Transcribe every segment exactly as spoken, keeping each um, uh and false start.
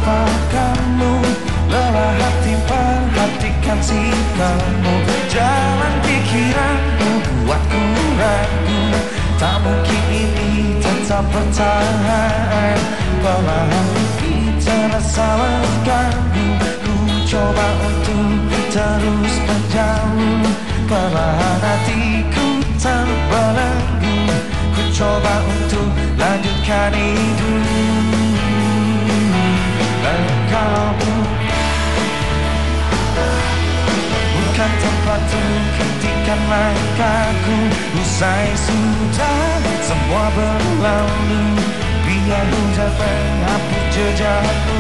melupakanmu. Lelah hati perhatikan sikapmu. Jalan pikiranmu buatku ragu. Tak mungkin ini tetap bertahan. Perlahan kita rasa mengganggu. Ku coba untuk terus menjauh. Perlahan hatiku terbelenggu. Ku coba untuk lanjutkan hidup. Engkau bukan tempat untuk hentikan langkahku. Usai sudah semua berlalu. Biar hujan menghapus jejakku.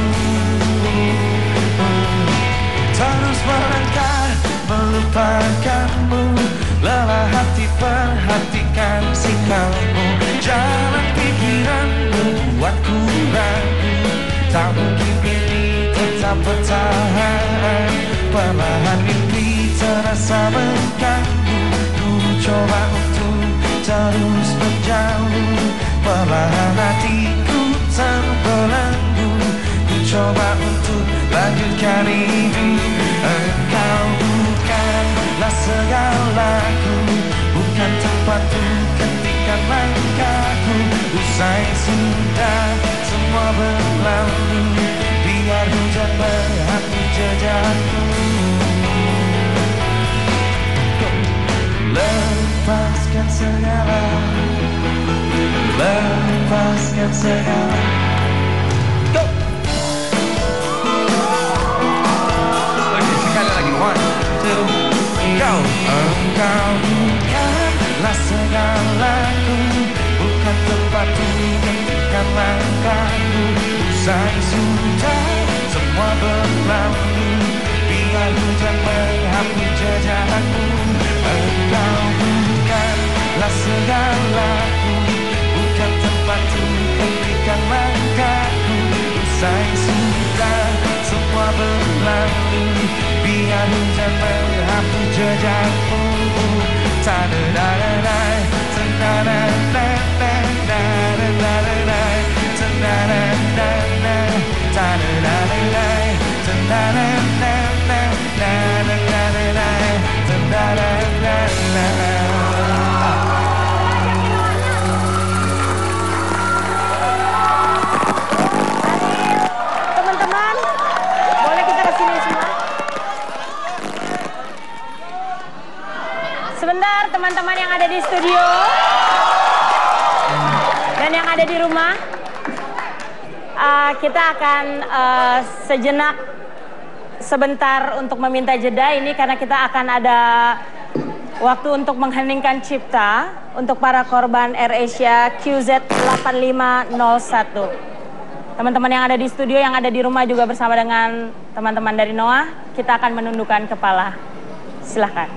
Terus melangkah melupakanmu. Lelah hati perhatikan sikapmu. Jalan pikiranmu buatku ragu. Tak mungkin ini tetap bertahan. Perlahan mimpi terasa mengganggu. Ku coba untuk terus menjauh. Perlahan hatiku terbelenggu. Ku coba untuk lanjutkan hidup. Engkau bukanlah segalaku. Bukan tempat untuk hentikan langkahku. Usai sudah semua berlalu. Biar hujan menghapus jejakku. Lepaskan segala. Lepaskan segala. Go! Sekali lagi, one, two, go! Engkau bukanlah segalaku. Bukan tempat untuk hentikan langkahku. Usai sudah semua berlalu. Biar hujan menghapus jejakku. Engkau bukanlah segalaku. Bukan tempat untuk hentikan langkahku. Usai sudah semua berlalu. Biar hujan menghapus jejakku. Ta-da-da-da-da, ta-da-da-da-da, ta-da-da-da-da, ta-da-da-da-da, ta-da-da-da-da, ta-da-da-da-da, ta-da-da-da-da, ta-da-da-da-da. Teman-teman, boleh kita kesini semua? Sebentar, teman-teman yang ada di studio dan yang ada di rumah, uh, kita akan uh, sejenak sebentar untuk meminta jeda ini karena kita akan ada waktu untuk mengheningkan cipta untuk para korban AirAsia Q Z delapan lima nol satu. Teman-teman yang ada di studio, yang ada di rumah juga bersama dengan teman-teman dari NOAH, kita akan menundukkan kepala. Silahkan.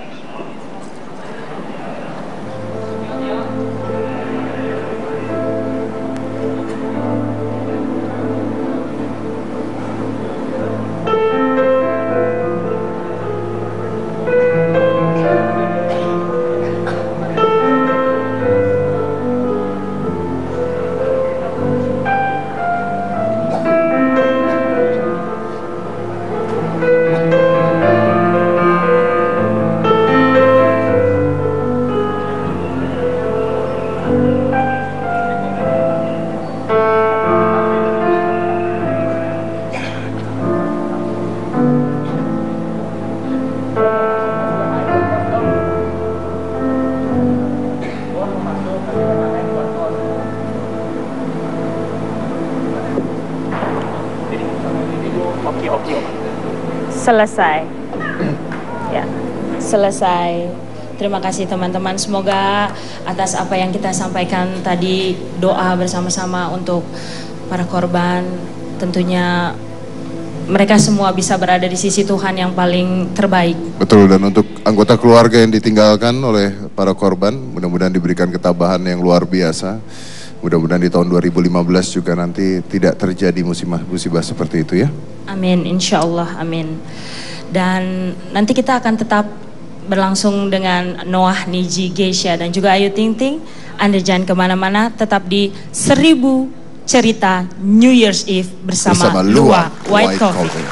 Selesai. Ya, selesai. Terima kasih teman-teman. Semoga atas apa yang kita sampaikan tadi, doa bersama-sama untuk para korban, tentunya mereka semua bisa berada di sisi Tuhan yang paling terbaik. Betul, dan untuk anggota keluarga yang ditinggalkan oleh para korban, mudah-mudahan diberikan ketabahan yang luar biasa. Mudah-mudahan di tahun dua ribu lima belas juga nanti tidak terjadi musibah, musibah seperti itu ya. Amin, insya Allah, amin. Dan nanti kita akan tetap berlangsung dengan Noah, Niji, Geisha, dan juga Ayu Ting Ting. Anda jangan kemana-mana, tetap di seribu cerita New Year's Eve bersama, bersama Luwak Luwak White, White Coffee. Coffee.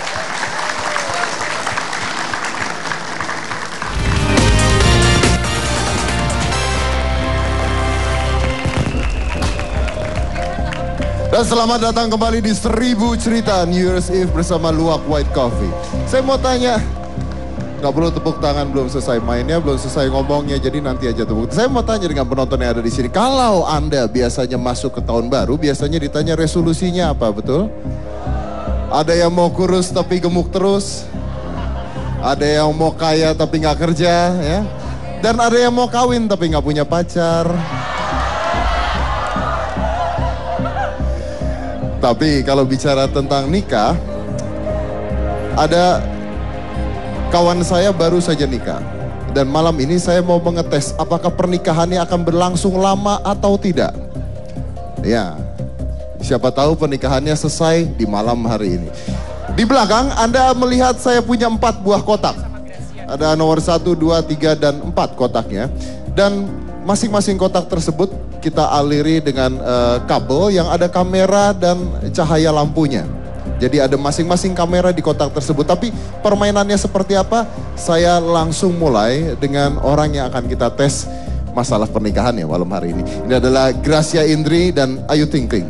Dan selamat datang kembali di Seribu Cerita New Year's Eve bersama Luwak White Coffee. Saya mau tanya, nggak perlu tepuk tangan, belum selesai mainnya, belum selesai ngomongnya, jadi nanti aja tepuk. Saya mau tanya dengan penonton yang ada di sini, kalau Anda biasanya masuk ke tahun baru, biasanya ditanya resolusinya apa, betul? Ada yang mau kurus tapi gemuk terus, ada yang mau kaya tapi nggak kerja, ya, dan ada yang mau kawin tapi nggak punya pacar. Tapi kalau bicara tentang nikah, ada kawan saya baru saja nikah. Dan malam ini saya mau mengetes apakah pernikahannya akan berlangsung lama atau tidak. Ya, siapa tahu pernikahannya selesai di malam hari ini. Di belakang Anda melihat saya punya empat buah kotak. Ada nomor satu, dua, tiga, dan empat kotaknya. Dan masing-masing kotak tersebut kita aliri dengan uh, kabel yang ada kamera dan cahaya lampunya. Jadi ada masing-masing kamera di kotak tersebut. Tapi permainannya seperti apa? Saya langsung mulai dengan orang yang akan kita tes masalah pernikahannya malam hari ini. Ini adalah Gracia Indri dan Ayu Ting Ting.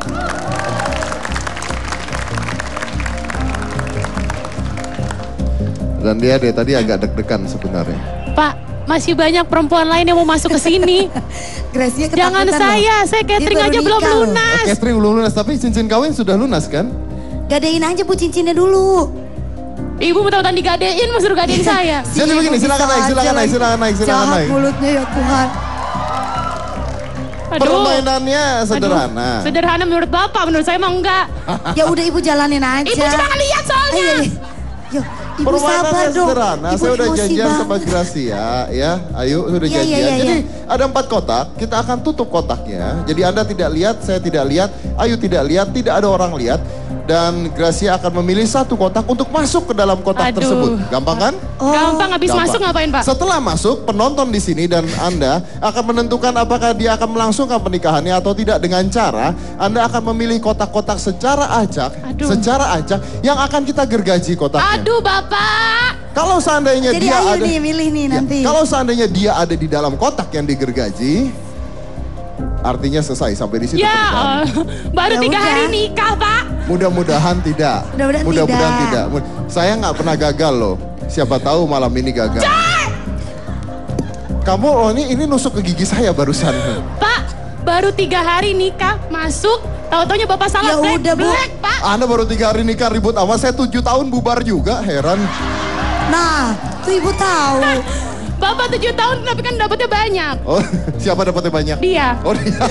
Dan dia deh tadi agak deg-degan sebenarnya. Pak, masih banyak perempuan lain yang mau masuk ke sini. Gracia Jangan saya, saya catering aja belum lunas. Oh, catering belum lunas, tapi cincin kawin sudah lunas kan? Gadein aja Bu cincinnya dulu. Ibu mau tahu digadein, mau suruh gadein saya. Jadi begini, silakan naik, silakan naik, silakan naik, silakan Jahat naik. mulutnya ya Tuhan. Aduh. Permainannya sederhana. Aduh, sederhana menurut Bapak, menurut saya mah enggak. Ya udah Ibu jalanin aja. Ibu cuma ngeliat soalnya. Ayo, ayo. Yo, Ibu sabar Permainannya dong. sederhana, Ibu saya udah emosi janjian banget. sama Gracia, ya, Ayu sudah Iya, janjian. iya, iya, Jadi iya. ada empat kotak, kita akan tutup kotaknya. Jadi Anda tidak lihat, saya tidak lihat, Ayu tidak lihat, tidak ada orang lihat. Dan Gracia akan memilih satu kotak untuk masuk ke dalam kotak Aduh. tersebut. Gampang kan? Oh, Gampang, habis Gampang. masuk ngapain Pak? Setelah masuk, penonton di sini dan Anda akan menentukan apakah dia akan melangsungkan pernikahannya atau tidak dengan cara Anda akan memilih kotak-kotak secara acak, Aduh. secara acak yang akan kita gergaji kotaknya. Aduh Bapak. Kalau seandainya Jadi dia Ayu ada, nih milih nih Ya, nanti. kalau seandainya dia ada di dalam kotak yang digergaji, artinya selesai sampai di situ. Ya, pernikahan. eh, baru Ya tiga udah. hari nikah Pak. Mudah-mudahan tidak. Mudah-mudahan tidak. Mud- Saya nggak pernah gagal loh. Siapa tahu malam ini gagal. Kamu oh ini ini nusuk ke gigi saya barusan. Pak, baru tiga hari nikah, masuk, tahu-taunya Bapak salah Ya black, udah, Bu. black Pak. Anda baru tiga hari nikah ribut sama saya tujuh tahun bubar juga, heran. Nah, tuh Ibu tahu. Bapak tujuh tahun tapi kan dapetnya banyak. Oh, siapa dapatnya banyak? Dia. Oh, dia.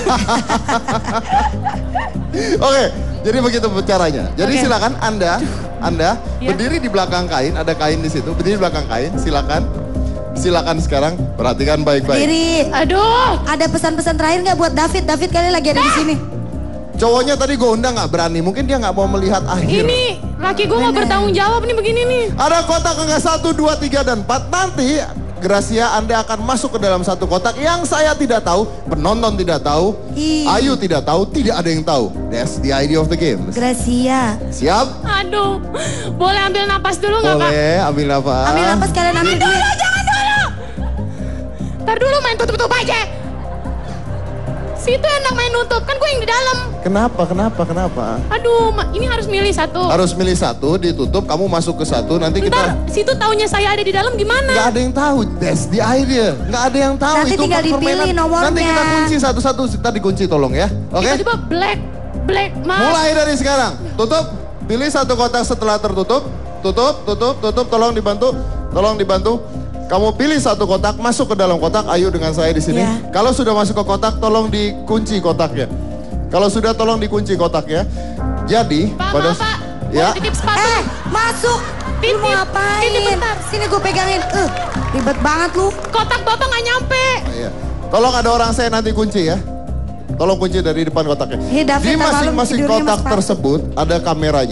Oke, jadi begitu caranya. Jadi Oke. silakan Anda, Anda Ya. berdiri di belakang kain, ada kain di situ, berdiri di belakang kain, silakan. Silakan sekarang perhatikan baik-baik. Diri. Aduh. Ada pesan-pesan terakhir nggak buat David? David kali lagi ada di sini. Cowoknya tadi gue undang nggak berani, mungkin dia nggak mau melihat akhir. Ini laki gue nggak bertanggung jawab nih begini nih. Ada kotak angka satu, dua, tiga, dan empat. Nanti Gracia Anda akan masuk ke dalam satu kotak yang saya tidak tahu, penonton tidak tahu, Ih. Ayu tidak tahu, tidak ada yang tahu. That's the idea of the game. Gracia. Siap? Aduh. Boleh ambil napas dulu nggak Kak? Boleh, ambil nafas. Ambil napas kalian ambil Jangan duit. dulu, jangan dulu. Ntar dulu main tutup-tutup aja. Situ enak main nutup, kan gue yang di dalam. Kenapa, kenapa, kenapa? Aduh, ma- ini harus milih satu. Harus milih satu, ditutup, kamu masuk ke satu, nanti Ntar kita... situ taunya saya ada di dalam gimana? Nggak ada yang tahu, that's the idea. Nggak ada yang tahu. Nanti itu tinggal permainan. dipilih nomornya. Nanti kita kunci satu-satu, kita dikunci tolong ya. Oke? Tiba-tiba black, black, mas. Mulai dari sekarang, tutup, pilih satu kotak setelah tertutup, tutup, tutup, tutup, tolong dibantu, tolong dibantu. Kamu pilih satu kotak, masuk ke dalam kotak, Ayu dengan saya di sini. Ya. Kalau sudah masuk ke kotak, tolong dikunci kotaknya. Kalau sudah, tolong dikunci kotaknya. Jadi, Pak, pada maaf, Pak. ya, Boleh titip sepatu. Eh, masuk. Lu Titip, mau ngapain? titip bentar. Sini gue pegangin. Eh, ribet banget lu. Kotak bapak nggak nyampe. iya. Tolong ada orang saya nanti kunci ya. Tolong kunci dari depan kotaknya. Hei, David, Di ntar malam masing-masing tidurnya kotak mas sepatu. tersebut ada kameranya.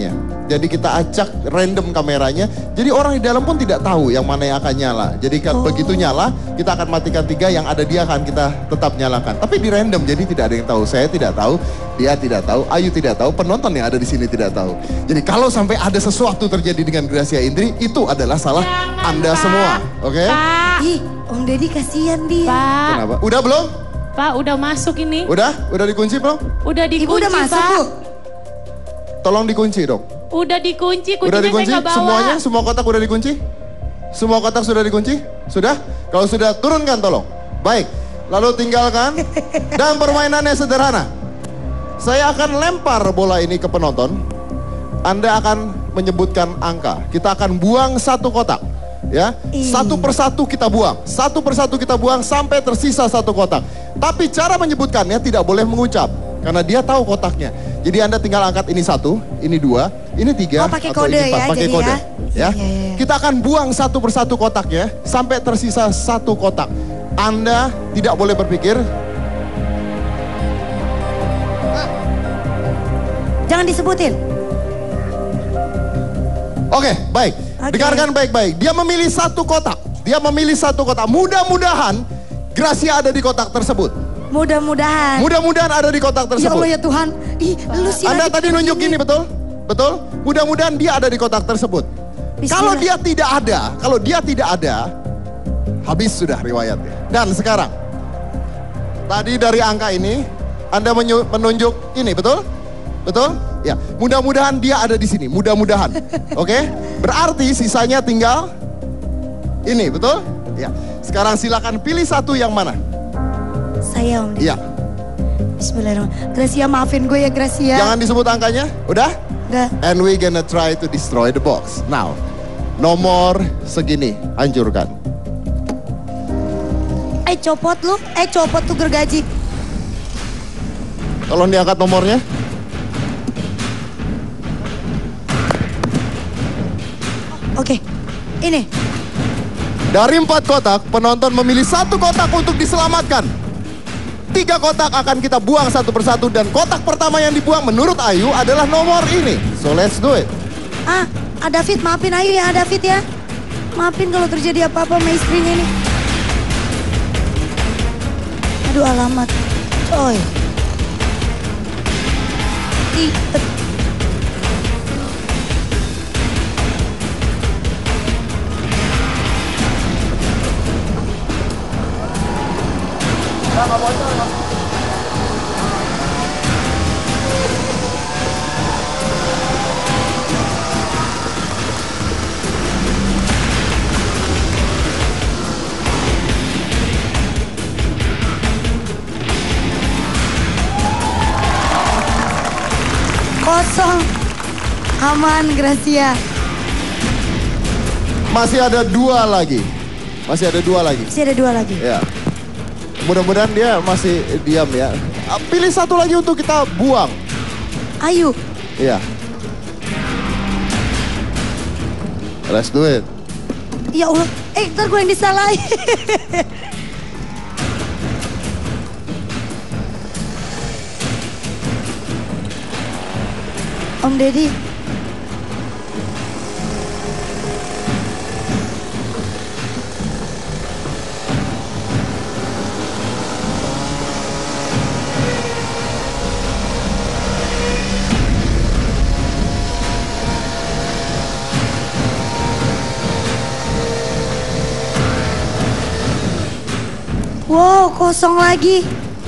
Jadi kita acak random kameranya. Jadi orang di dalam pun tidak tahu yang mana yang akan nyala. Jadi kan Oh. begitu nyala, kita akan matikan tiga, yang ada dia akan kita tetap nyalakan. Tapi di random, jadi tidak ada yang tahu. Saya tidak tahu, dia tidak tahu, Ayu tidak tahu, penonton yang ada di sini tidak tahu. Jadi kalau sampai ada sesuatu terjadi dengan Gracia Indri, itu adalah salah Jangan, Anda Pak. semua. Oke? Pak, Ih, Om Deddy kasihan dia. Pak, Kenapa? Udah belum? Pak udah masuk ini. Udah? Udah dikunci belum? Udah dikunci, Ibu udah masuk Pak. tuh. Tolong dikunci dong. Udah dikunci, kuncinya Udah dikunci? saya nggak bawa. Semuanya? Semua kotak udah dikunci? Semua kotak sudah dikunci? Sudah? Kalau sudah, turunkan tolong. Baik, lalu tinggalkan. Dan permainannya sederhana. Saya akan lempar bola ini ke penonton. Anda akan menyebutkan angka. Kita akan buang satu kotak. Ya, Ih. satu persatu kita buang. Satu persatu kita buang sampai tersisa satu kotak. Tapi cara menyebutkannya tidak boleh mengucap. Karena dia tahu kotaknya. Jadi Anda tinggal angkat ini satu, ini dua, ini tiga, Oh, pakai atau kode ini empat. ya, Pakai jadi kode. ya. Ya. Iya, iya, iya. Kita akan buang satu persatu kotaknya sampai tersisa satu kotak. Anda tidak boleh berpikir. Jangan disebutin. Oke, baik. Oke. Dengarkan baik-baik. Dia memilih satu kotak. Dia memilih satu kotak. Mudah-mudahan Gracia ada di kotak tersebut. Mudah-mudahan. Mudah-mudahan ada di kotak Ya tersebut. Allah ya Tuhan. Ih, lu sih Anda lagi tadi nunjuk ini betul? Betul? Mudah-mudahan dia ada di kotak tersebut. Bismillah. Kalau dia tidak ada, kalau dia tidak ada, habis sudah riwayatnya. Dan sekarang, tadi dari angka ini, Anda menyu- menunjuk ini, betul? Betul? Ya, mudah-mudahan dia ada di sini, mudah-mudahan. Oke? Berarti sisanya tinggal ini, betul? Ya. Sekarang silakan pilih satu yang mana? Saya Om Deddy. Iya. Bismillahirrahmanirrahim. Gracia maafin gue ya Gracia. Jangan disebut angkanya, udah? Enggak. And we gonna try to destroy the box. Now, nomor segini, hancurkan. Eh copot lu. Eh copot tuh gergaji. Tolong diangkat nomornya. Oke. Ini. Dari empat kotak, penonton memilih satu kotak untuk diselamatkan. Tiga kotak akan kita buang satu persatu, dan kotak pertama yang dibuang menurut Ayu adalah nomor ini. So let's do it. Ah, ah David maafin Ayu ya, ah, David ya. Maafin kalau terjadi apa-apa sama istrinya ini. Aduh alamat. Coy. Ih, eh. Kosong. Aman Gracia. Masih ada dua lagi. Masih ada dua lagi. Masih ada dua lagi. Ya. Mudah-mudahan dia masih diam ya. Ah, pilih satu lagi untuk kita buang. Ayu. Iya. Let's do it. Ya Allah. Eh ntar gue yang disalahin. Om Deddy. Wow, kosong lagi.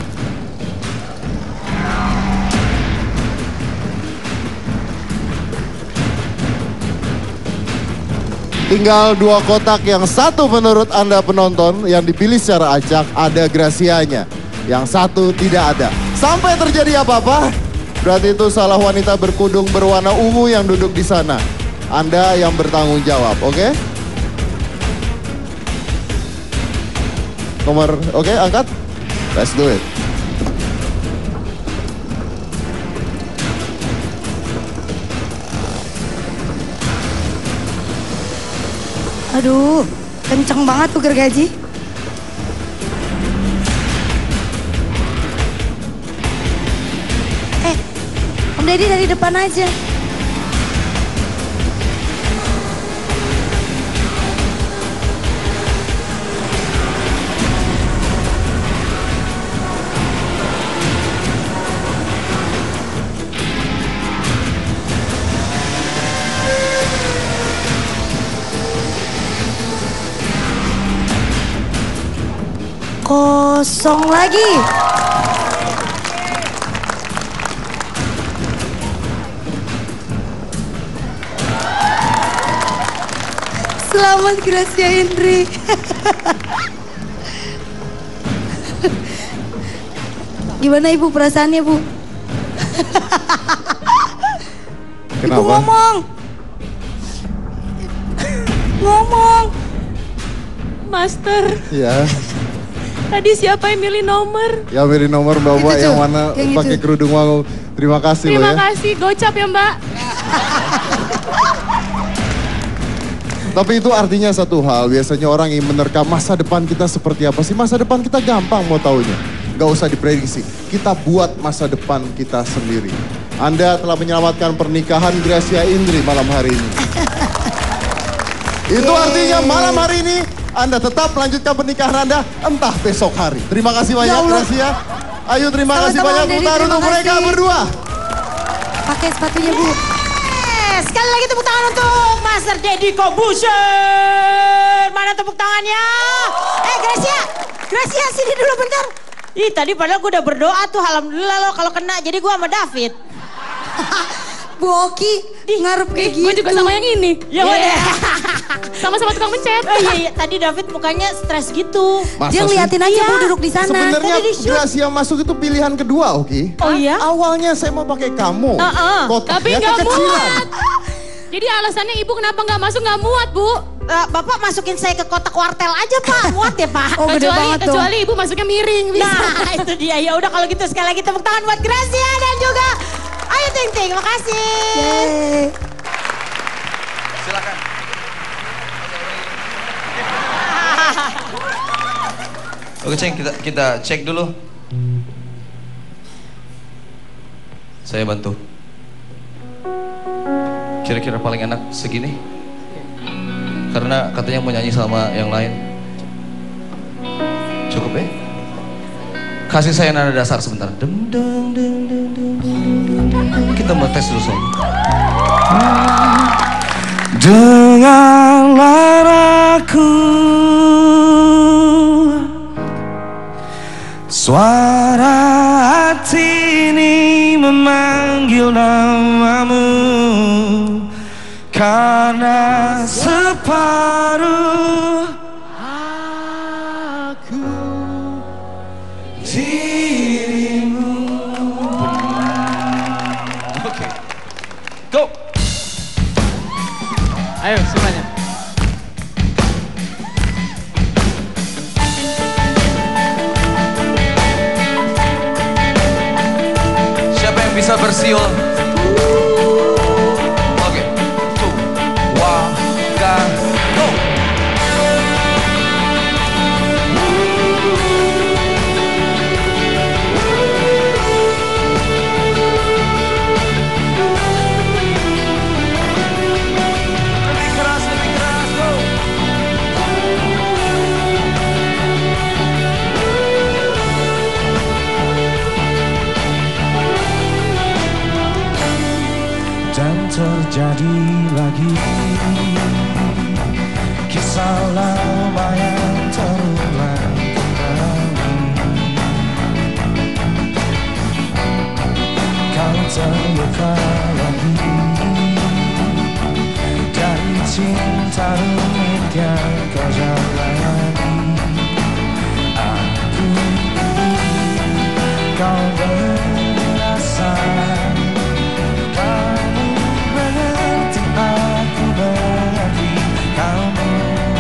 Tinggal dua kotak, yang satu menurut Anda penonton yang dipilih secara acak ada Gracianya. Yang satu tidak ada. Sampai terjadi apa-apa, berarti itu salah wanita berkudung berwarna ungu yang duduk di sana. Anda yang bertanggung jawab, oke? Nomor, oke, angkat. Let's do it. Aduh, kenceng banget tuh gergaji. Eh, Om Deddy dari depan aja. kosong lagi. Selamat Gracia Indri. Gimana Ibu perasaannya Bu? Kenapa? Ibu ngomong. Ngomong. Master, Ya, tadi siapa yang milih nomor? ya beri nomor Bapak Itu yang tuh, mana yang pakai itu. kerudung wangu. Terima kasih Terima loh ya. kasih, gocap ya Mbak. Tapi itu artinya satu hal, biasanya orang ingin menerka masa depan kita seperti apa sih? Masa depan kita gampang mau taunya. Gak usah diprediksi, kita buat masa depan kita sendiri. Anda telah menyelamatkan pernikahan Gracia Indri malam hari ini. Itu artinya malam hari ini Anda tetap melanjutkan pernikahan Anda entah besok hari. Terima kasih banyak Ya Allah. Gracia. Ayo terima kasih Sama-sama, banyak Om Deddy, putar terima untuk mereka kasih. berdua. Pakai sepatunya Bu. Eh, sekali lagi tepuk tangan untuk Master Deddy Corbuzier. Mana tepuk tangannya? Eh Gracia, Gracia sini dulu bentar. Ih tadi padahal gue udah berdoa tuh, alhamdulillah lo kalau kena, jadi gue sama David. Bu Oki ngarep kayak gitu. Gue juga sama yang ini. Ya udah. Sama-sama tukang mencet. Oh iya, iya, tadi David mukanya stres gitu. Masa Dia sih? ngeliatin aja Iya. Bu duduk di sana. Sebenarnya Tadi di-shoot. Gracia masuk itu pilihan kedua, Oki. Oh iya? Awalnya saya mau pakai kamu. Uh-uh. Kotaknya Tapi nggak kekecilan. muat. Jadi alasannya ibu kenapa nggak masuk nggak muat Bu? Eh, Bapak masukin saya ke kotak wartel aja Pak, muat ya Pak. Oh, gede kecuali banget dong. kecuali ibu masuknya miring bisa. Nah itu dia, ya udah kalau gitu sekali lagi tepuk tangan buat Gracia dan juga Ayu Ting Ting, makasih. Yeay. Silakan. Oke Ceng, kita kita cek dulu. Saya bantu. Kira-kira paling enak segini? Karena katanya mau nyanyi sama yang lain. Cukup ya? Kasih saya nada dasar sebentar. Dem, dem, dem, dem, dem, dem. Kita mau tes dulu Sob. Dengarlah aku, suara hati ini memanggil namamu, karena separuh aku dirimu. Oke, go. Ayo semuanya. Siapa yang bisa bersiul? Oke, two, one, go. Lebih keras, lebih keras, go. Dan terjadi lagi kisah lama yang terulang kembali. Kau terluka lagi dari cinta rumit yang kau jalani. Aku kau berasa. Kamu mengerti, aku mengerti kamu.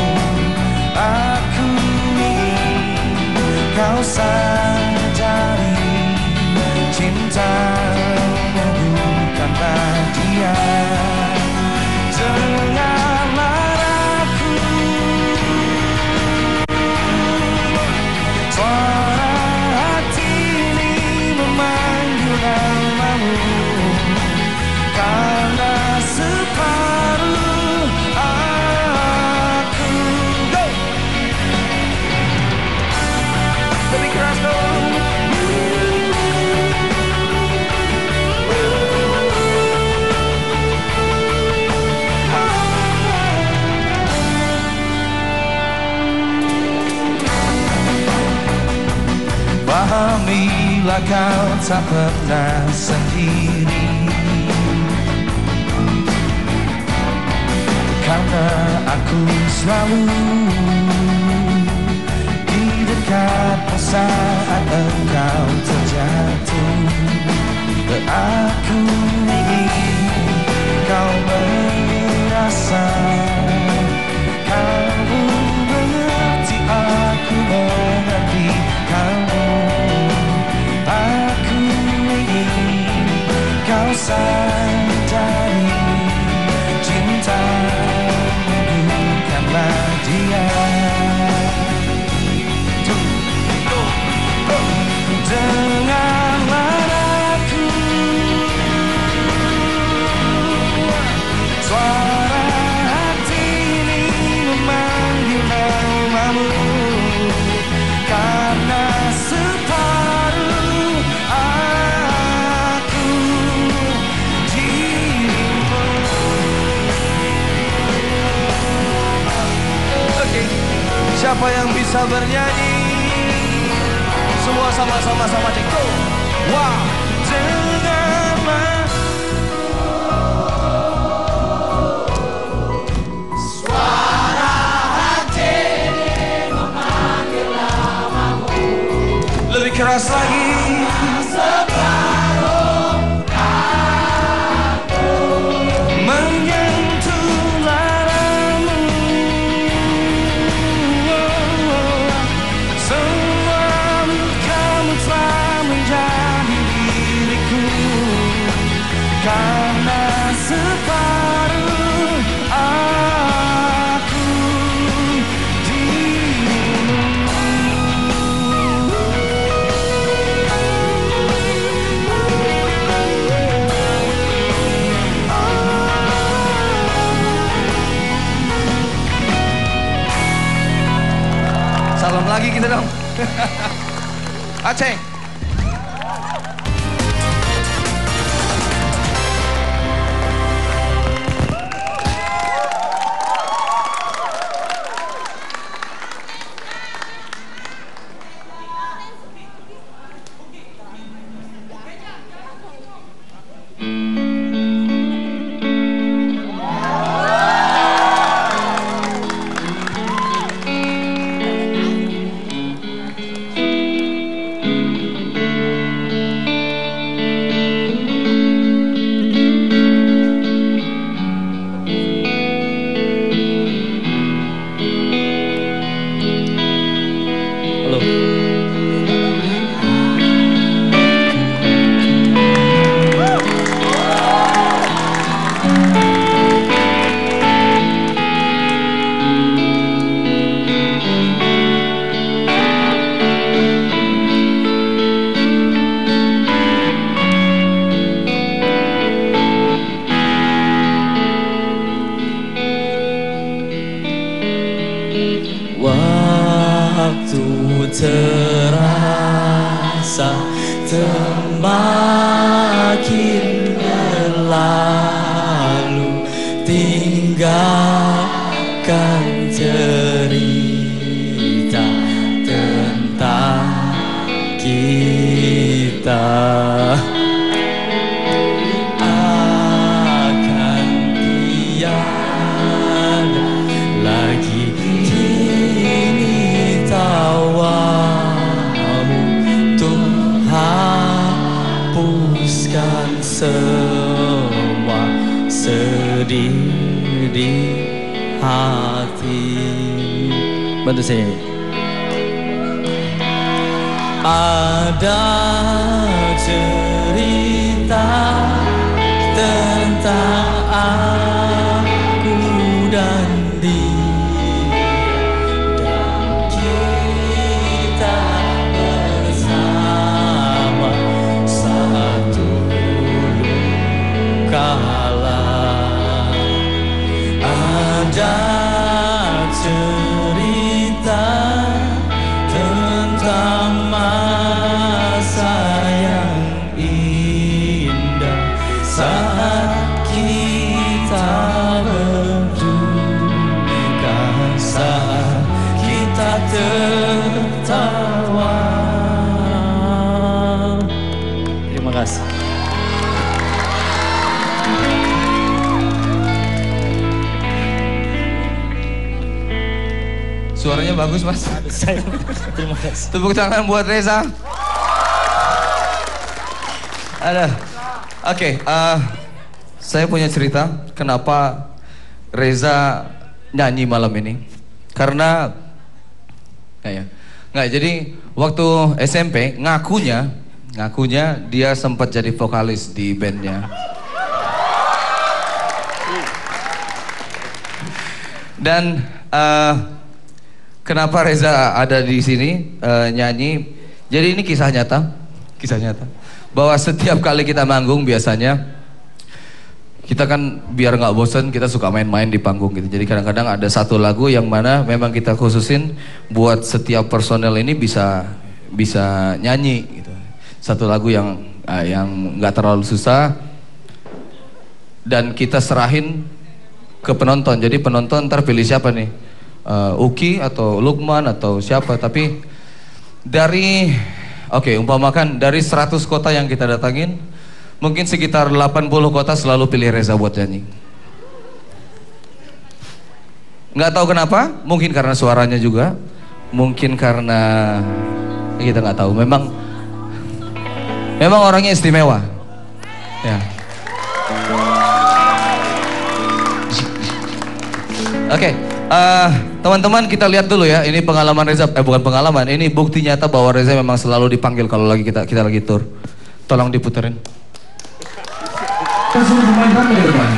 Aku ingin kau sadari, cintamu bukanlah dia. Dengarlah aku, suara hati ini memang pahamilah kau tak pernah sendiri. Karena aku selalu di dekatmu saat engkau terjatuh. Aku ingin kau merasa, kamu mengerti, aku mengerti kamu. Aku ingin kau sadari, cintamu bukanlah dia. Dengarlah aku, suara hati ini memanggil namamu. Karena separuh aku dirimu. Oke, siapa yang bisa bernyanyi? Semua sama-sama sama cek. Go. Wah, dengarlah suara hati memanggil namamu. Lebih keras lagi. Separuh aku menyentuh laramu. Semua kamu telah menjadi diriku. Karena separuh aku dirimu. Salam lagi kita dong. Aceh. Waktu terasa semakin berlalu, tinggalkan cerita tentang kita. Akan tiada lagi kini tawamu untuk hapuskan semua sedih di hati. Bantu saya. Ada cerita tentang aku dan dia, dan kita bersama satu kala. Ada cerita tentang masa suaranya bagus mas. Terima kasih. Tepuk tangan buat Reza. Ada. Oke, okay, uh, saya punya cerita kenapa Reza nyanyi malam ini. Karena nggak ya, nggak. Jadi waktu S M P ngakunya, ngakunya dia sempat jadi vokalis di bandnya. Dan uh, kenapa Reza ada di sini uh, nyanyi? Jadi ini kisah nyata, kisah nyata. Bahwa setiap kali kita manggung biasanya kita kan biar nggak bosen kita suka main-main di panggung gitu. Jadi kadang-kadang ada satu lagu yang mana memang kita khususin buat setiap personel ini bisa bisa nyanyi gitu. Satu lagu yang uh, yang nggak terlalu susah dan kita serahin ke penonton. Jadi penonton ntar pilih siapa nih, uh, Uki atau Lukman atau siapa. Tapi dari oke okay, umpamakan dari seratus kota yang kita datangin, mungkin sekitar delapan puluh kota selalu pilih Reza buat nyanyi. Nggak tahu kenapa, mungkin karena suaranya juga, mungkin karena kita nggak tahu. Memang memang orangnya istimewa ya. Oke, okay, uh, teman-teman kita lihat dulu ya. Ini pengalaman Reza, eh bukan pengalaman, ini bukti nyata bahwa Reza memang selalu dipanggil kalau lagi kita kita lagi tour. Tolong diputerin. Kasih dimainkan ke depan.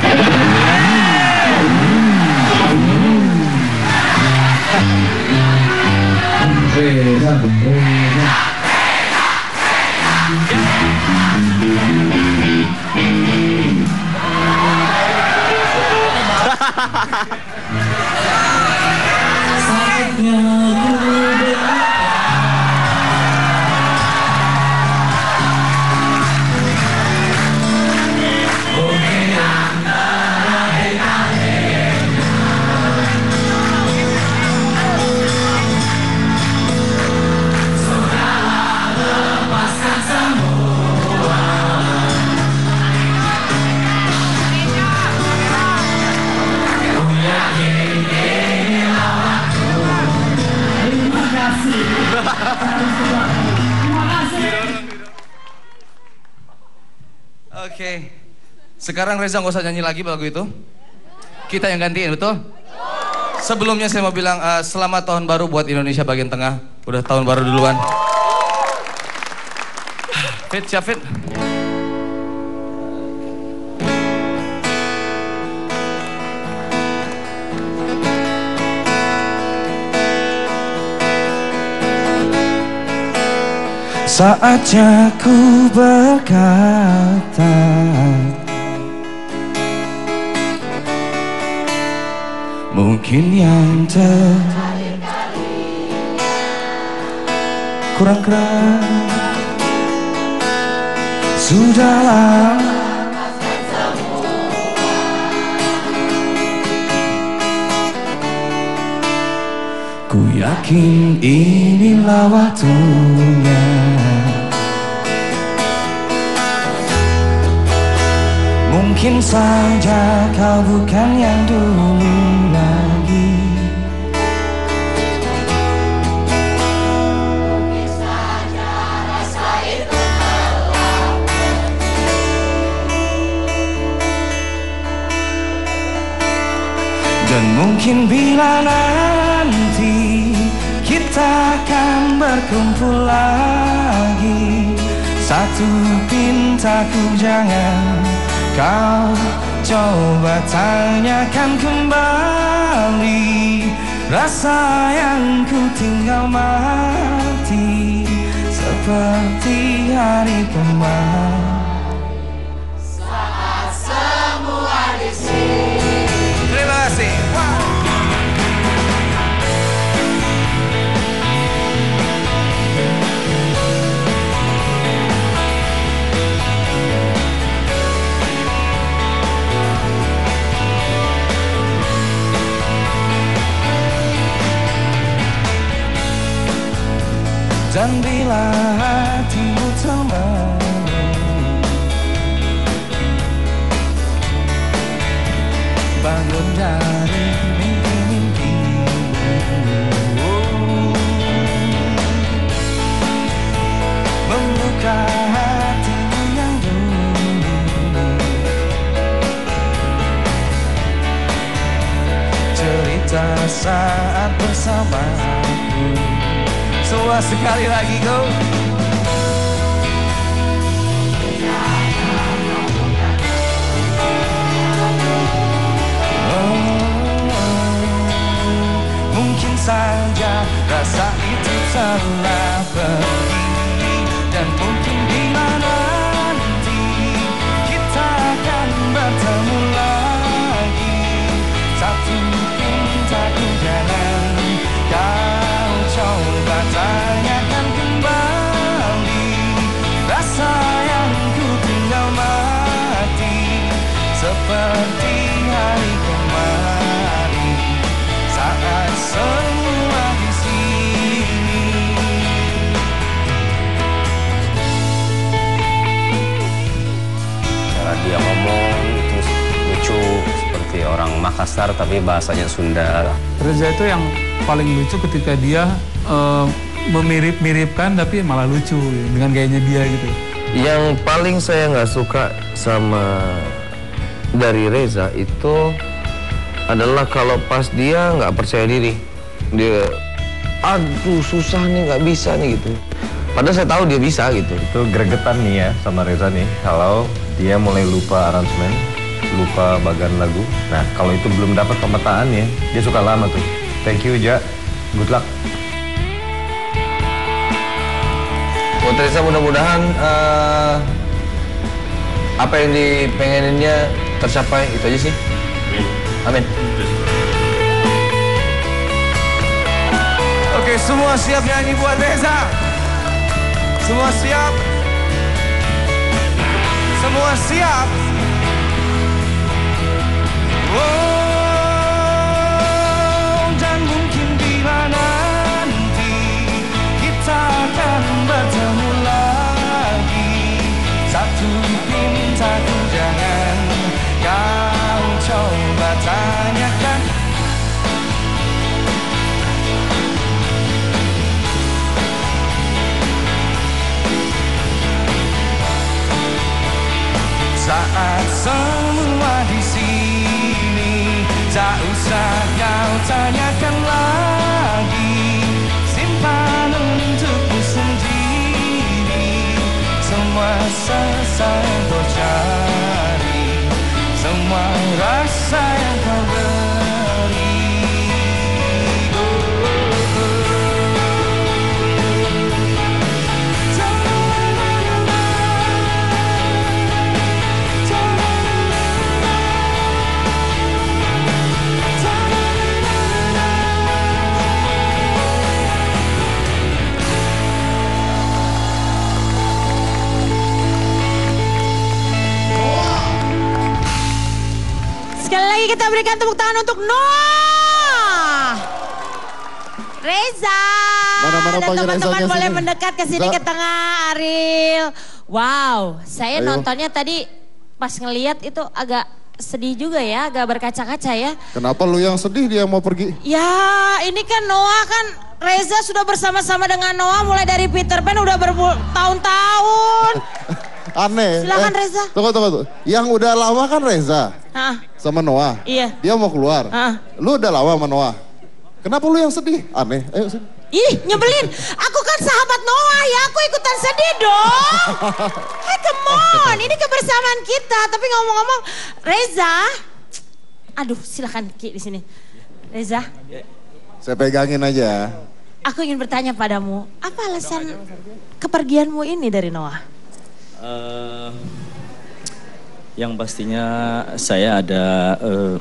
Reza, Reza. Oke, okay. Sekarang Reza nggak usah nyanyi lagi lagu itu. Kita yang gantiin, betul? Sebelumnya saya mau bilang uh, selamat tahun baru buat Indonesia bagian tengah. Udah tahun baru duluan. Fit, siap Fit. Saatnya ku berkata, mungkin yang terakhir kali kurang keras sudahlah. Ku yakin inilah waktunya. Mungkin saja kau bukan yang dulu lagi. Mungkin saja rasa itu telah pergi. Dan mungkin bila nanti kita akan berkumpul lagi, satu pintaku jangan kau coba tanyakan kembali. Rasa yang ku tinggal mati seperti hari kemarin saat semua di sini. Terima kasih. Wow. Dan bila hatimu termenung, saat bersamaku. Semua sekali lagi go. Mungkin saja rasa itu telah pergi, dan mungkin bila nanti kita akan bertemu lagi, satu pintaku jangan kau coba tanyakan kembali rasa yang ku tinggal mati seperti hari kemarin saat semua di sini. Cara dia ngomong itu lucu seperti orang Makassar tapi bahasanya Sunda. Reza itu yang paling lucu ketika dia uh, memirip-miripkan tapi malah lucu dengan gayanya dia gitu. Yang paling saya nggak suka sama dari Reza itu adalah kalau pas dia nggak percaya diri, dia aduh susah nih nggak bisa nih gitu. Padahal saya tahu dia bisa gitu. Itu gregetan nih ya sama Reza nih, kalau dia mulai lupa aransemen, lupa bagian lagu. Nah kalau itu belum dapat pemetaan ya, dia suka lama tuh. Thank you Ja, good luck. Buat Reza mudah-mudahan uh, apa yang dipengeninnya tercapai, itu aja sih. Amin. Oke, semua siap nyanyi buat Reza? Semua siap? Semua siap? Oh, dan mungkin bila nanti kita akan bertemu lagi, satu pintaku jangan kau coba tanyakan. Saat semua di sini, tak usah kau tanyakan lagi, simpan untukmu sendiri. Semua selesai kau cari, semua rasa yang kau beri. Sekali lagi kita berikan tepuk tangan untuk Noah. Reza. Mana-mana dan panggil teman-teman Rezanya boleh sini. mendekat ke sini Bisa. ke tengah, Ariel. Wow, saya Ayo. nontonnya tadi pas ngeliat itu agak sedih juga ya, agak berkaca-kaca ya. Kenapa lu yang sedih, dia mau pergi? Ya, ini kan Noah kan, Reza sudah bersama-sama dengan Noah mulai dari Peter Pan udah bertahun-tahun. Aneh. Silakan, Reza. Tunggu, tunggu, tunggu. Yang udah lama kan Reza Hah, sama Noah. iya. Dia mau keluar. Hah. Lu udah lama sama Noah. Kenapa lu yang sedih? Aneh. Ayo sini. Ih, nyebelin. Aku kan sahabat Noah ya, aku ikutan sedih dong. Hey, come on. Ini kebersamaan kita. Tapi ngomong-ngomong, Reza. Aduh, silakan Ki di sini. Reza, Saya pegangin aja. aku ingin bertanya padamu, apa alasan kepergianmu ini dari Noah? Uh, yang pastinya saya ada uh,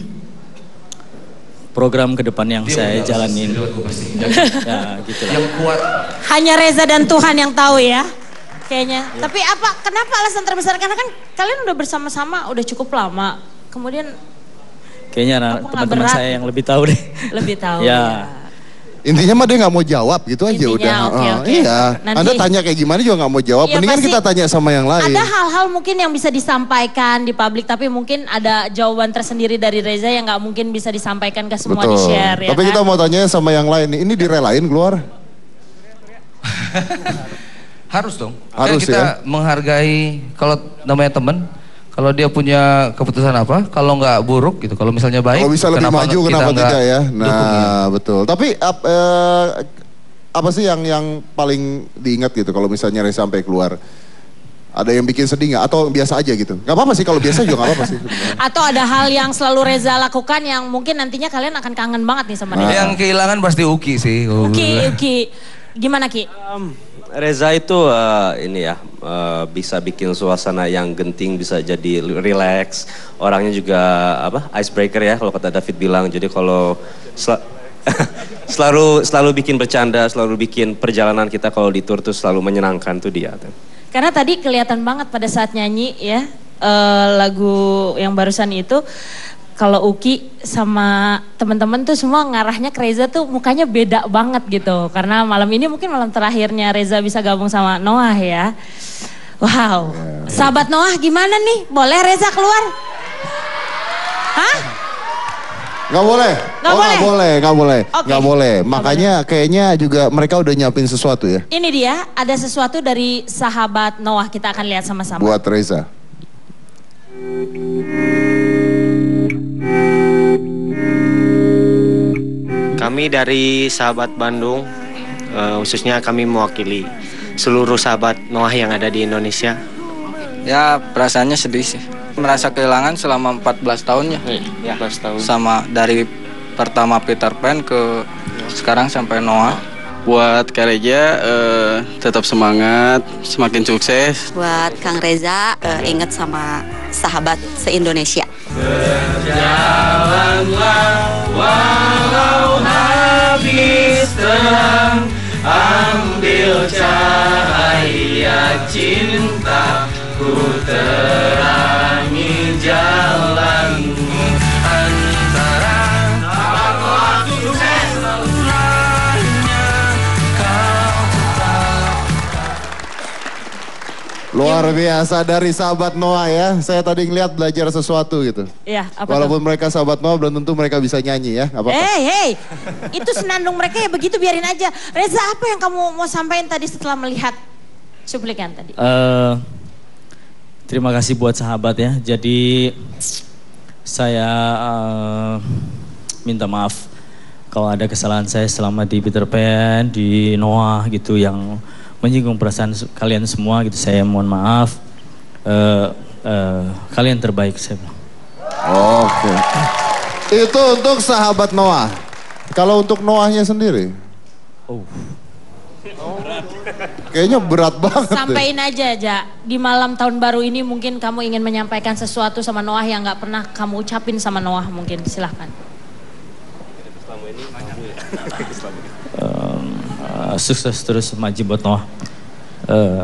program ke depan yang Dia saya udah jalanin. Ya, gitu lah. Yang kuat. Hanya Reza dan Tuhan yang tahu ya, kayaknya. Ya. Tapi apa? Kenapa alasan terbesar? Karena kan kalian udah bersama-sama, udah cukup lama. Kemudian Kayaknya teman-teman saya yang lebih tahu deh. lebih tahu. Ya. Ya. Intinya mah dia nggak mau jawab gitu aja. Intinya, udah. oke, Ah, oke. Iya. Nanti- Anda tanya kayak gimana juga nggak mau jawab. Iya, Mendingan pasti kita tanya sama yang lain. Ada hal-hal mungkin yang bisa disampaikan di publik, tapi mungkin ada jawaban tersendiri dari Reza yang nggak mungkin bisa disampaikan ke semua Betul. di-share ya Tapi kan? kita mau tanya sama yang lain nih. Ini direlain keluar? Harus dong. Harus Kan kita ya. menghargai, kalau namanya teman, Kalau dia punya keputusan apa, kalau nggak buruk gitu, kalau misalnya baik, kalau bisa lebih kenapa maju, kita kenapa nggak tidak ya? Nah, dukung, betul. Tapi ap, eh, apa sih yang yang paling diingat gitu kalau misalnya Reza sampai keluar? Ada yang bikin sedih nggak? Atau biasa aja gitu? Gak apa-apa sih, kalau biasa juga gak apa-apa sih. Atau ada hal yang selalu Reza lakukan yang mungkin nantinya kalian akan kangen banget nih sama Nah. Reza. Yang kehilangan pasti Uki sih. Uki, Uki. Gimana Ki? Um, Reza itu uh, ini ya uh, bisa bikin suasana yang genting, bisa jadi relax. Orangnya juga apa icebreaker ya kalau kata David bilang. Jadi kalau sel selalu selalu bikin bercanda, selalu bikin perjalanan kita kalau di tour tuh selalu menyenangkan tuh dia. Karena tadi kelihatan banget pada saat nyanyi ya uh, lagu yang barusan itu. Kalau Uki sama teman-teman tuh semua ngarahnya ke Reza tuh mukanya beda banget gitu. Karena malam ini mungkin malam terakhirnya Reza bisa gabung sama Noah ya. Wow. Sahabat Noah gimana nih? Boleh Reza keluar? Hah? Gak boleh. Gak oh, boleh? Gak boleh, gak boleh. Okay. Gak boleh. Makanya kayaknya juga mereka udah nyiapin sesuatu ya. Ini dia, ada sesuatu dari sahabat Noah, kita akan lihat sama-sama. Buat Reza. Kami dari sahabat Bandung, uh, khususnya kami mewakili seluruh sahabat Noah yang ada di Indonesia. Ya perasaannya sedih sih, merasa kehilangan selama empat belas tahun ya, ya empat belas tahun. Sama dari pertama Peter Pan ke sekarang sampai Noah. Buat Kak Reza uh, tetap semangat, semakin sukses. Buat Kang Reza uh, ingat sama sahabat se-Indonesia. Berjalanlah walau habis terang, ambil cahaya cinta, ku terangi jalanmu antara aku sukses selamanya kau tetap. Luar biasa dari sahabat Noah ya. Saya tadi ngeliat belajar sesuatu gitu. Iya, apa Walaupun tuh? mereka sahabat Noah belum tentu mereka bisa nyanyi ya. Gak apa-apa. Hey, hey, itu senandung mereka ya begitu, biarin aja. Reza, apa yang kamu mau sampaikan tadi setelah melihat cuplikan tadi? Uh, terima kasih buat sahabat ya. Jadi saya uh, minta maaf kalau ada kesalahan saya selama di Peter Pan, di Noah gitu yang menyinggung perasaan kalian semua gitu. Saya mohon maaf. Uh, uh, kalian terbaik saya bilang. Oke. Itu untuk sahabat Noah. Kalau untuk Noahnya sendiri? Oh. Kayaknya berat banget. Sampaiin aja, Ja. Di malam tahun baru ini mungkin kamu ingin menyampaikan sesuatu sama Noah yang gak pernah kamu ucapin sama Noah mungkin. Silahkan. Um, uh, sukses terus maju buat Noah. Uh,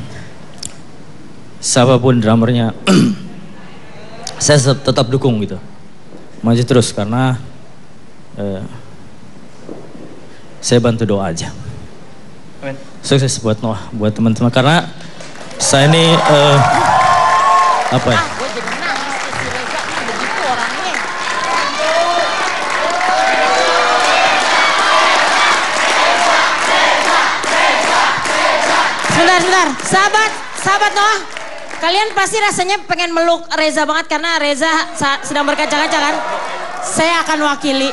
siapapun drummernya, saya tetap dukung gitu. Maju terus karena uh, saya bantu doa aja. Amin. Sukses buat Noah, buat teman-teman karena saya ini uh, apa ya? Sebentar, sebentar. Sahabat, sahabat Noah. Kalian pasti rasanya pengen meluk Reza banget karena Reza sedang berkaca-kaca kan? Saya akan wakili.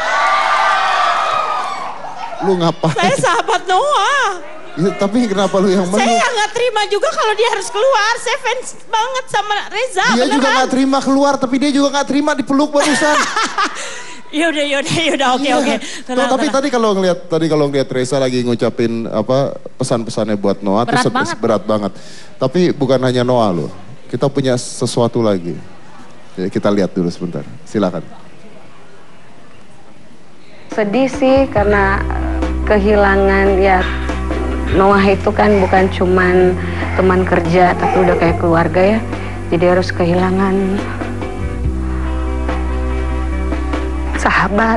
Lu ngapain? Saya sahabat Noah. Ya, tapi kenapa lu yang meluk? Saya nggak terima juga kalau dia harus keluar. Saya fans banget sama Reza. Dia beneran. juga gak terima keluar, tapi dia juga gak terima dipeluk barusan. Yaudah, yaudah, yaudah, oke, Iya. oke. Tuh, tapi tadi kalau ngelihat tadi kalau ngelihat Reza lagi ngucapin apa pesan-pesannya buat Noah Berat tuh banget. berat banget. Tapi bukan hanya Noah loh. Kita punya sesuatu lagi. Jadi kita lihat dulu sebentar. Silakan. Sedih sih karena kehilangan ya Noah itu kan bukan cuman teman kerja tapi udah kayak keluarga ya. Jadi harus kehilangan sahabat.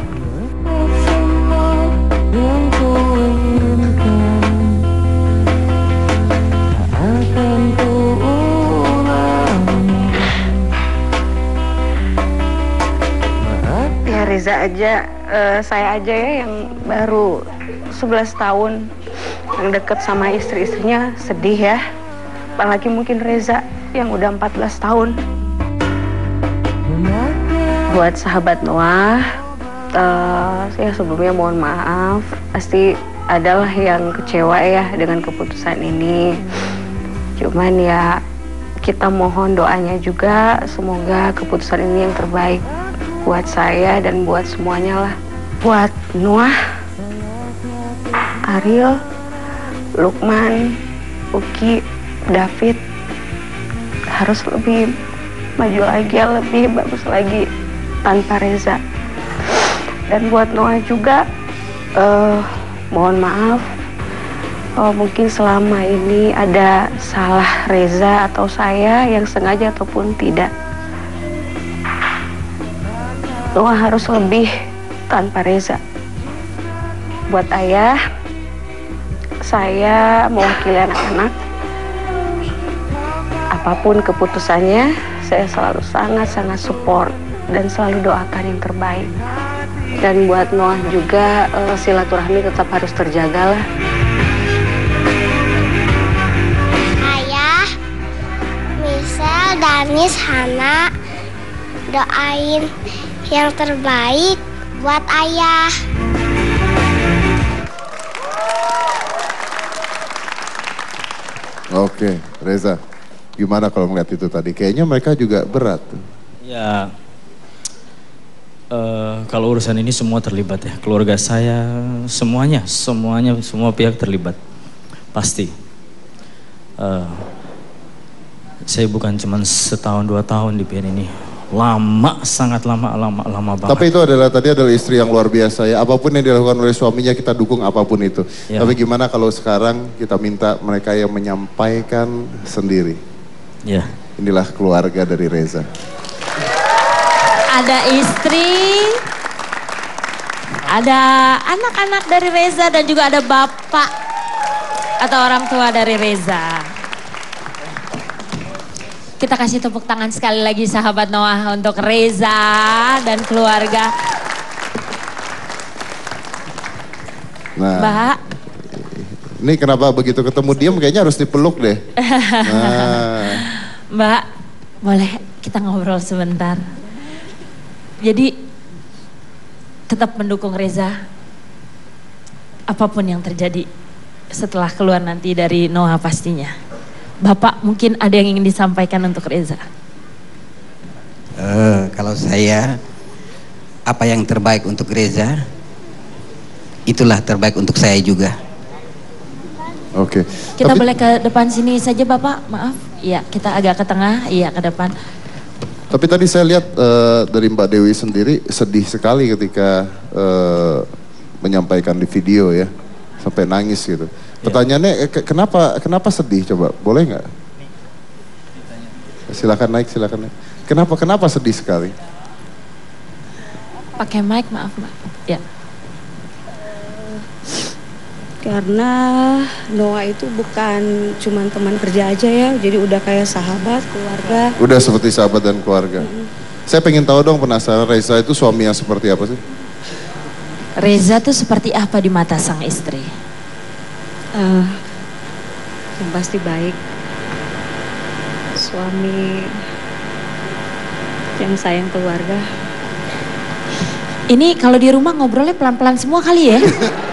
Ya Reza aja, uh, saya aja ya yang baru sebelas tahun yang deket sama istri-istrinya sedih ya. apalagi mungkin Reza yang udah empat belas tahun. Buat sahabat Noah, uh, saya sebelumnya mohon maaf, pasti adalah yang kecewa ya dengan keputusan ini. Cuman ya kita mohon doanya juga, semoga keputusan ini yang terbaik buat saya dan buat semuanya lah. Buat Noah, Ariel, Lukman, Uki, David harus lebih maju lagi, lebih bagus lagi tanpa Reza. Dan buat Noah juga, uh, mohon maaf, uh, mungkin selama ini ada salah Reza atau saya yang sengaja ataupun tidak. Noah harus lebih tanpa Reza. Buat ayah, saya mewakili anak-anak. Apapun keputusannya, saya selalu sangat-sangat support dan selalu doakan yang terbaik. Dan buat Noah juga, uh, silaturahmi tetap harus terjaga lah. Ayah, Michelle, Danis, Hana, doain yang terbaik buat ayah. Oke, Reza, gimana kalau ngeliat itu tadi? Kayaknya mereka juga berat. Ya, uh, kalau urusan ini semua terlibat ya. Keluarga saya, semuanya, semuanya, semua pihak terlibat. Pasti. Uh, saya bukan cuma setahun dua tahun di band ini. Lama, sangat lama, lama, lama banget. Tapi itu adalah tadi adalah istri yang luar biasa ya. Apapun yang dilakukan oleh suaminya kita dukung apapun itu. Ya. Tapi gimana kalau sekarang kita minta mereka yang menyampaikan sendiri. Ya. Inilah keluarga dari Reza. Ada istri, ada anak-anak dari Reza dan juga ada bapak atau orang tua dari Reza. Kita kasih tepuk tangan sekali lagi sahabat Noah untuk Reza dan keluarga. Nah, Mbak. Ini kenapa begitu ketemu diam kayaknya harus dipeluk deh. Nah. Mbak, boleh kita ngobrol sebentar. Jadi tetap mendukung Reza. Apapun yang terjadi setelah keluar nanti dari Noah pastinya. Bapak mungkin ada yang ingin disampaikan untuk Reza. Uh, kalau saya, apa yang terbaik untuk Reza, itulah terbaik untuk saya juga. Oke. Kita Tapi, boleh ke depan sini saja Bapak, maaf. Iya, kita agak ke tengah, iya ke depan. Tapi tadi saya lihat uh, dari Mbak Dewi sendiri sedih sekali ketika uh, menyampaikan di video ya, sampai nangis gitu. Pertanyaannya kenapa kenapa sedih coba boleh nggak? Silakan naik silakan naik. Kenapa kenapa sedih sekali? Pakai mic maaf Mbak. Ya. Karena Noah itu bukan cuman teman kerja aja ya, jadi udah kayak sahabat, keluarga. Udah seperti sahabat dan keluarga. Mm-hmm. Saya pengen tahu dong, penasaran Reza itu suami yang seperti apa sih? Reza tuh seperti apa di mata sang istri? Uh, yang pasti baik, suami yang sayang keluarga. Ini kalau di rumah ngobrolnya pelan-pelan semua kali ya?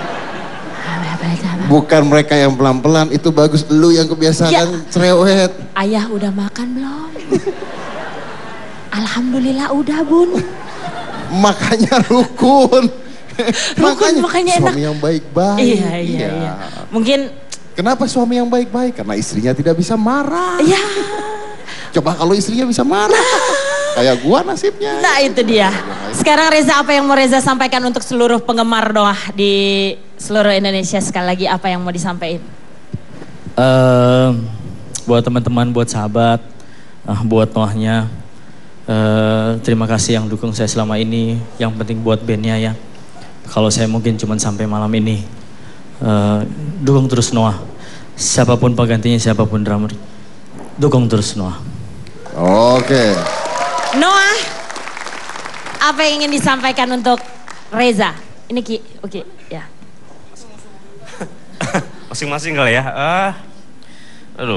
Bukan mereka yang pelan-pelan, itu bagus lu yang kebiasaan ya. Cerewet. Ayah udah makan belum? Alhamdulillah udah bun. Makanya rukun. Rukun makanya enak. Suami yang baik-baik. Iya, iya, iya. Mungkin. Kenapa suami yang baik-baik? Karena istrinya tidak bisa marah. Iya. Coba kalau istrinya bisa marah. Kayak gua nasibnya. Nah itu dia. Sekarang Reza, apa yang mau Reza sampaikan untuk seluruh penggemar Noah di seluruh Indonesia? Sekali lagi apa yang mau disampaikan? Uh, buat teman-teman, buat sahabat, uh, buat Noahnya. Uh, terima kasih yang dukung saya selama ini. Yang penting buat bandnya ya. Kalau saya mungkin cuma sampai malam ini, uh, dukung terus Noah. Siapapun penggantinya, siapapun drummer, dukung terus Noah. Oke. Noah, apa yang ingin disampaikan untuk Reza? Ini Ki, oke, ya. Masing-masing kali ya. Uh, aduh,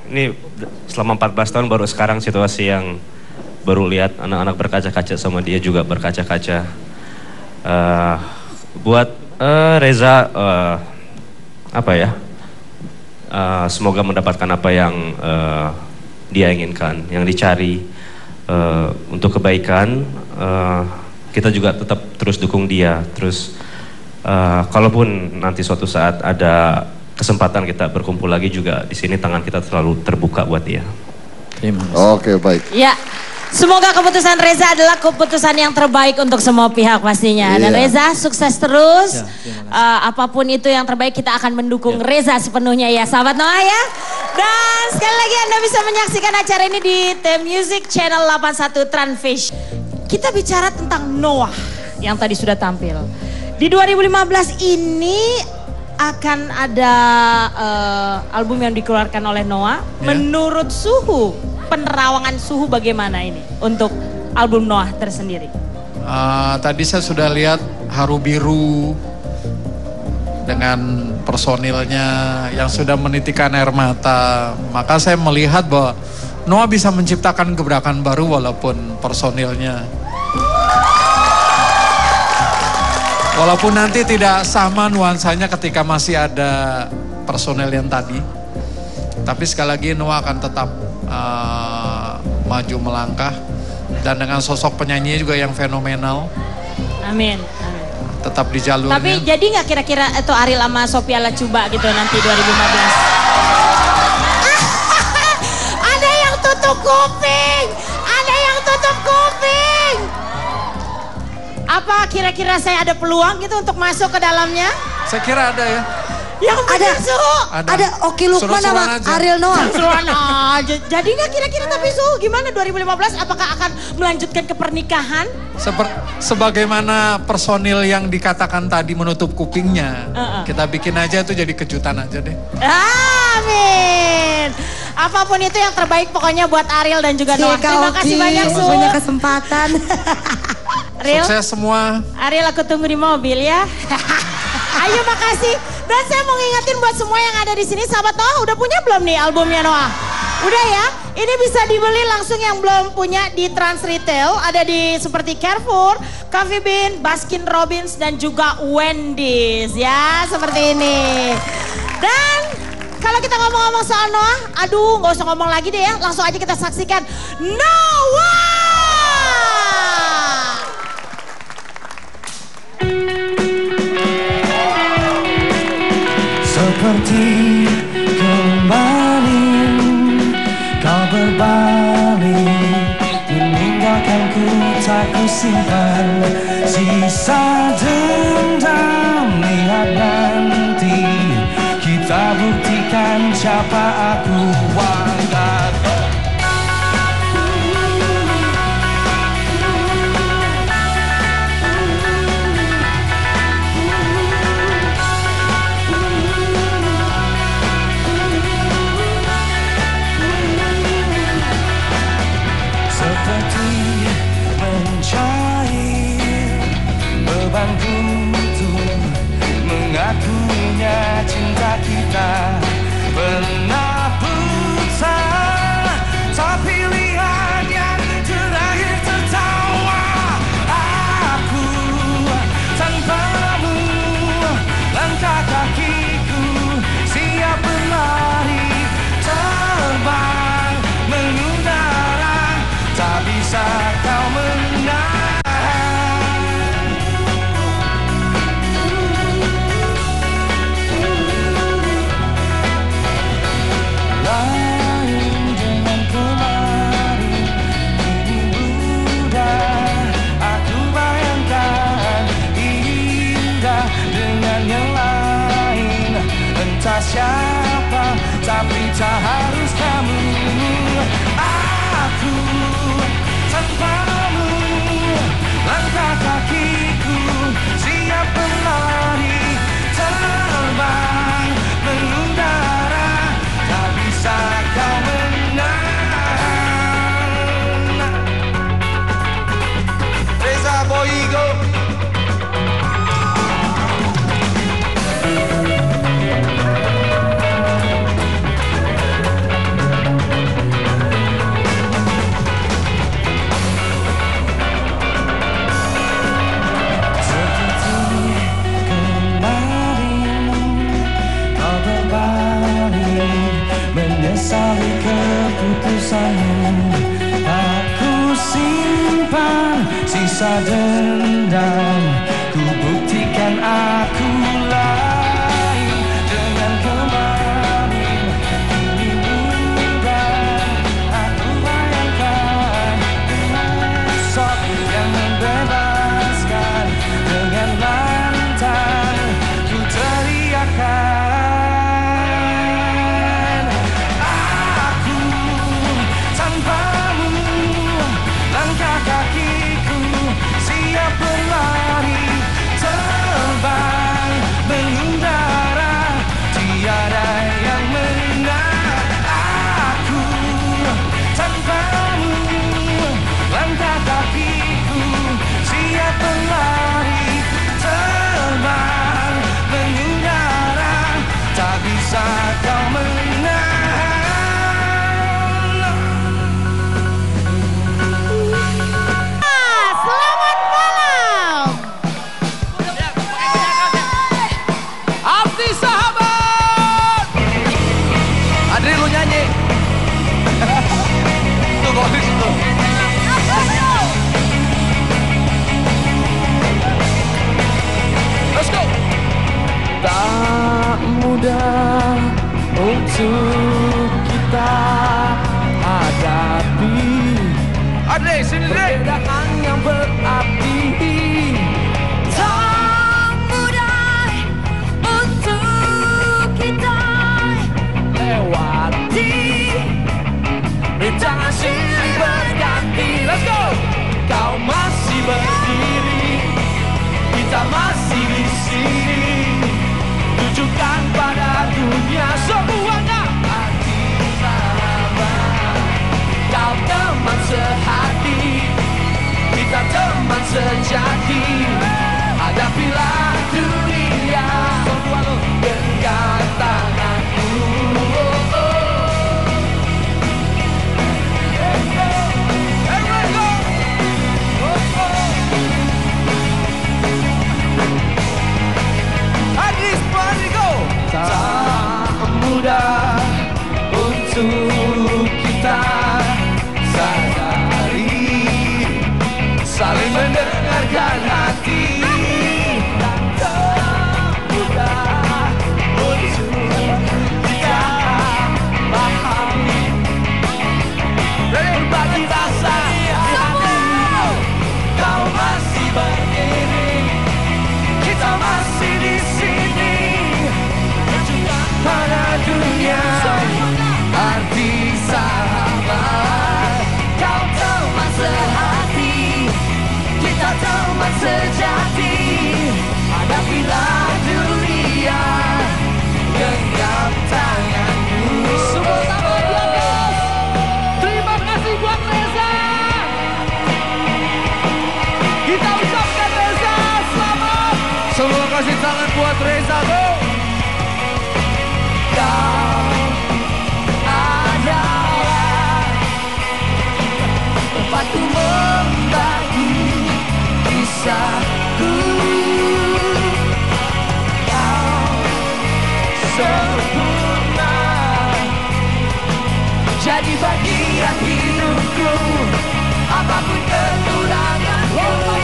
ini selama empat belas tahun baru sekarang situasi yang baru lihat anak-anak berkaca-kaca sama dia juga berkaca-kaca. Uh, buat uh, Reza, uh, apa ya, uh, semoga mendapatkan apa yang uh, dia inginkan, yang dicari uh, untuk kebaikan. Uh, kita juga tetap terus dukung dia, terus uh, kalaupun nanti suatu saat ada kesempatan kita berkumpul lagi juga di sini, tangan kita selalu terbuka buat dia. Terima kasih. Oke, baik. Ya. Semoga keputusan Reza adalah keputusan yang terbaik untuk semua pihak pastinya. Dan Iya. Reza sukses terus. Ya, Uh, apapun itu yang terbaik kita akan mendukung Ya. Reza sepenuhnya ya sahabat Noah ya. Dan sekali lagi Anda bisa menyaksikan acara ini di T Music Channel delapan puluh satu Transvision. Kita bicara tentang Noah yang tadi sudah tampil. Di dua ribu lima belas ini akan ada uh, album yang dikeluarkan oleh Noah. Ya. Menurut Suhu, penerawangan Suhu bagaimana ini untuk album Noah tersendiri? Uh, tadi saya sudah lihat Haru Biru dengan personilnya yang sudah menitikan air mata. Maka saya melihat bahwa Noah bisa menciptakan gebrakan baru walaupun personilnya. Walaupun nanti tidak sama nuansanya ketika masih ada personel yang tadi. Tapi sekali lagi Noah akan tetap uh, maju melangkah. Dan dengan sosok penyanyi juga yang fenomenal. Amin. Tetap di jalurnya. Tapi jadi nggak kira-kira itu Ariel sama Sophia Lacuba gitu nanti dua ribu lima belas? Ada yang tutup kuping, ada yang tutup kuping. Apa kira-kira saya ada peluang gitu untuk masuk ke dalamnya? Saya kira ada ya. Yang Ada, Suhu. Ada. ada Oki Lukman sama Ariel Noah. Seruan aja. Jadi nggak kira-kira tapi Suhu gimana dua ribu lima belas? Apakah akan melanjutkan ke pernikahan? Seper, sebagaimana personil yang dikatakan tadi menutup kupingnya, Uh-uh. kita bikin aja itu jadi kejutan aja deh. Amin. Apapun itu yang terbaik pokoknya buat Ariel dan juga Noah. Sika Terima Oki, kasih banyak Suhu. punya kesempatan. Ariel, Sukses semua. Ariel aku tunggu di mobil ya. Ayo makasih. Dan saya mau ngingetin buat semua yang ada di sini, sahabat Noah udah punya belum nih albumnya Noah? Udah ya? Ini bisa dibeli langsung yang belum punya di Trans Retail. Ada di seperti Carrefour, Coffee Bean, Baskin Robbins dan juga Wendy's ya seperti ini. Dan kalau kita ngomong-ngomong soal Noah, aduh nggak usah ngomong lagi deh ya, langsung aja kita saksikan Noah. Seperti kemarin kau berbalik, meninggalkanku tak kusimpan sisa dendam. Lihat nanti kita buktikan siapa aku. Wangkat mengakuinya cinta kita pernah putus. keputusanmu. Aku simpan sisa dendam, ku buktikan aku lain dengan kemarin. Ini mudah aku bayangkan, esok yang membebaskan dengan lantang ku teriakan. Aku tanpamu, langkah kakiku siap berlari, terbang mengudara, tiada yang mengenal. Aku tanpamu, langkah kakiku siap berlari, terbang mengudara, tak bisa kau menahan. Selamat malam. Artis sahabat. Adri lu nyanyi. Tuh kok di situ. Let's go. Tak mudah untuk kita hadapi Adri, sini Adri. perbedaan yang berarti. Tak mudah untuk kita lewati rintangan silih berganti. Let's go. Kau masih berdiri, kita masih di sini. Tunjukkan pada dunia semuanya arti sahabat. Kau teman sehati, kita teman sejati. Hadapilah dunia genggam tanganku. Oh, oh. Tak mudah untuk kita sadari, saling mendengarkan hati. Tak mudah untuk kita pahami berbagi rasa di hati. Kau masih berdiri, kita masih di sini. Pada dunia arti sahabat. Kau teman sehati, kita teman sejati. Hadapilah dunia, genggam tanganku. Semua tangan di atas. Terima kasih buat Reza. Kita ucapkan Reza selamat. Semua kasih tangan buat Reza, go. Kau adalah tempatku membagi kisahku. Kau sempurna, jadi bagian hidupku. Apapun kekuranganku.